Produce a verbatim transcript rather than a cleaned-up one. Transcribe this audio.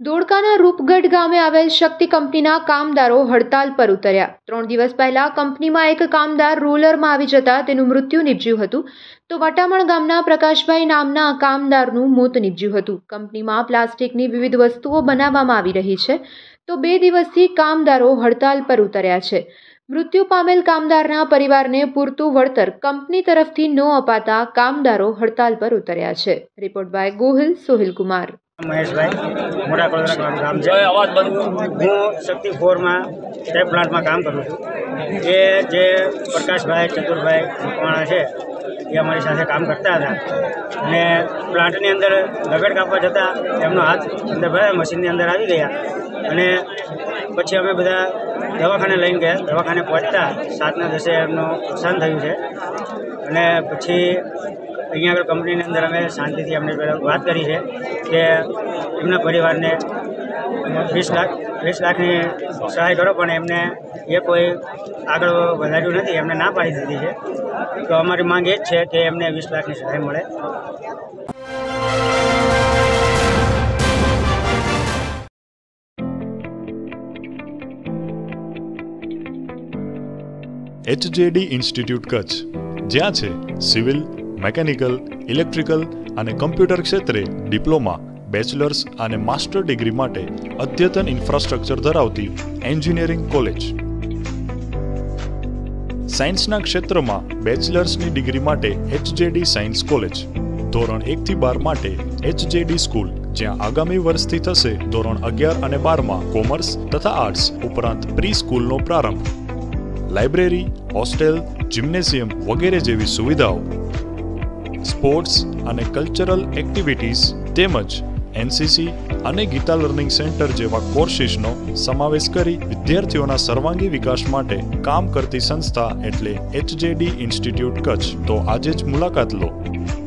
ધોળકાના રૂપગઢ ગામે આવેલ શક્તિ કંપનીના કામદારો હડતાલ પર ઉતર્યા। ત્રણ દિવસ પહેલા કંપનીમાં એક કામદાર રોલરમાં આવી જતા તેનું મૃત્યુ નિપજ્યું હતું, તો વટામણ ગામના પ્રકાશભાઈ નામના કામદારનું મોત નિપજ્યું હતું। કંપનીમાં પ્લાસ્ટિકની વિવિધ વસ્તુઓ બનાવવામાં આવી રહી છે, તો બે દિવસથી કામદારો હડતાલ પર ઉતર્યા છે। મૃત્યુ પામેલ કામદારના પરિવારને પૂરતું વળતર કંપની તરફથી ન અપાતા કામદારો હડતાલ પર ઉતર્યા છે। Report by Gohil Sohil Kumar. મહેશભાઈ મોટા કોળદરા ગામ છે। હું શક્તિ ફોરમાં સ્ટેપ પ્લાન્ટમાં કામ કરું છું। એ જે પ્રકાશભાઈ ચતુરભાઈ મકવાણા છે એ અમારી સાથે કામ કરતા હતા અને પ્લાન્ટની અંદર દગડ કાપવા જતાં એમનો હાથ અંદર ભરાયા, મશીનની અંદર આવી ગયા અને પછી અમે બધા દવાખાને લઈને ગયા। દવાખાને પહોંચતા સાતના દસે એમનું અવસાન થયું છે અને પછી અહીંયા આગળ કંપનીની અંદર અમે શાંતિથી અમને વાત કરી છે કે એમના પરિવારને વીસ લાખ વીસ લાખની સહાય કરો, પણ એમને એ કોઈ આગળ વધાર્યું નથી, એમને ના પાડી દીધી છે। તો અમારી માંગ એ જ છે કે એમને વીસ લાખની સહાય મળે। એચજેડી ઇન્સ્ટિટ્યૂટ કચ્છ, જ્યાં છે સિવિલ, મેકેનિકલ, ઇલેક્ટ્રિકલ અને કમ્પ્યુટર ક્ષેત્રે ડિપ્લોમા, બેચલર્સ અને માસ્ટર ડિગ્રી માટે અદ્યતન ઇન્ફ્રાસ્ટ્રક્ચર ધરાવતી એન્જિનિયરિંગ કોલેજ। સાયન્સના ક્ષેત્રમાં બેચલર્સની ડિગ્રી માટે એચજેડી સાયન્સ કોલેજ। ધોરણ એક થી બાર માટે એચજેડી સ્કૂલ, જ્યાં આગામી વર્ષથી થશે ધોરણ અગિયાર અને બારમાં કોમર્સ તથા આર્ટ્સ ઉપરાંત પ્રી સ્કૂલનો પ્રારંભ। લાઇબ્રેરી, હોસ્ટેલ, જિમ્નેશિયમ વગેરે જેવી સુવિધાઓ, સ્પોર્ટ્સ અને કલ્ચરલ એક્ટિવિટીઝ તેમજ એનસીસી અને ગીતા લર્નિંગ સેન્ટર જેવા કોર્સિસનો સમાવેશ કરી વિદ્યાર્થીઓના સર્વાંગી વિકાસ માટે કામ કરતી સંસ્થા એટલે એચજેડી ઇન્સ્ટિટ્યૂટ કચ્છ। તો આજે જ મુલાકાત લો।